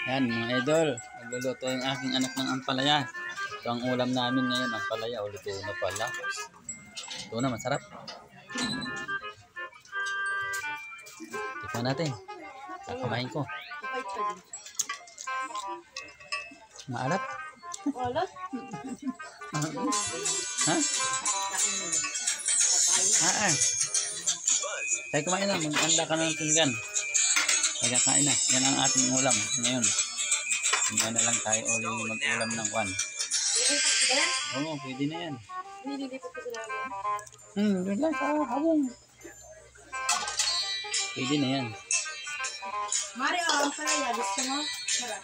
Yan mga idol, nagluluto yung aking anak ng ampalaya. Ito ang ulam namin ngayon, ampalaya. O, luto na pala. Ito na, masarap. Tikman natin. Kakamain ko. Maalat? Maalat? Ha? Tayo kumain na, mag-anda ka ng pinggan. Tayo kakain na. Yan ang ating ulam ngayon. Hindi na lang tayo uli mag-ulam ng kwan. Oo, pwede na yan. Nililipat ko sila mo? Doon lang sa habong. Pwede na yan. Mari, ang palaya. Gusto mo? Sarap.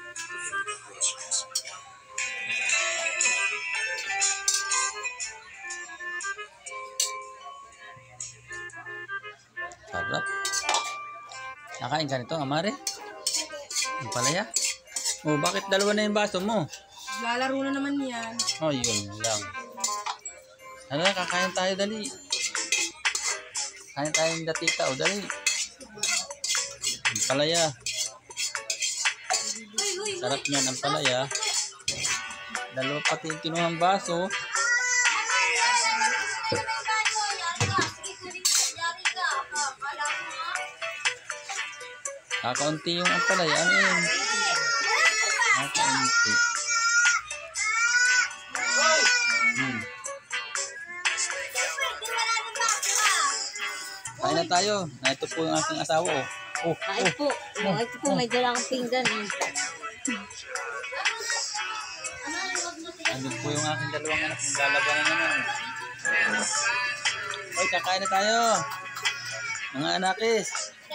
Sarap. Nakain ka nito, Amare? Ang palaya? Oh, bakit dalawa na yung baso mo? Lalaro na naman yan. Oh, yun lang. Ano na, kakain tayo, dali. Kain tayo ng datika, o dali. Ang palaya. Sarap niyan ang palaya. Dalawa pati yung kinuhang baso. Kakaunti yung ang palaya. Ano yun? Kakaunti. Kain na tayo. Ito po yung aking asawa. Kain po. Ito po, may dala akong pinggan. Andun po yung aking dalawang anak. Naglalabanan naman. Hoy, kakain na tayo. Mga anakis.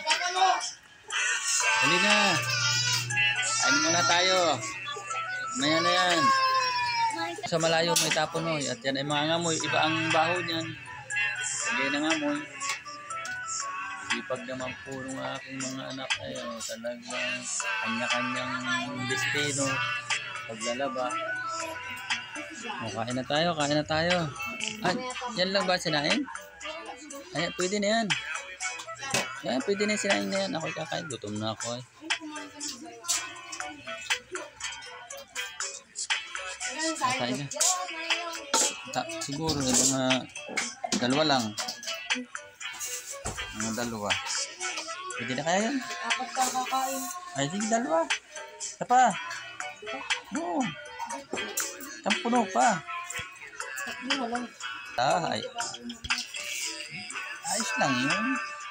Huli na. Kain muna tayo. Maya na yan. Sa malayo may tapon mo. At yan ay mga ngamoy. Iba ang baho niyan. Hindi na ngamoy. Ipag naman po ng aking mga anak ay talagang kanya-kanyang destino. Paglalaba. Kain na tayo, kain na tayo. Ay, yan lang ba sinain? Ay, pwede na yan. Yan, pwede na yung sinain na yan. Ako'y kakain. Gutom na ako eh. Kakain na. Siguro mga dalawa lang. Mga dalawa. Pwede na kaya yan? Apat ka kakain. Ay, sige, dalawa. Isa pa. Oo. Isang puno pa. Tatlo na lang. Ay. Ayos lang yun.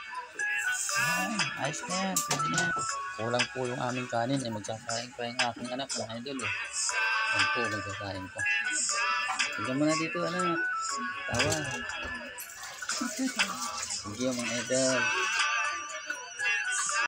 Ayos na yan. Pwede na yan. Kulang po yung aming kanin. Ay, magkakain pa yung aking anak. Mga idol eh. Yan po, magkakain pa. Tignan mo na dito, anak. Tawa. Sige, mga idol.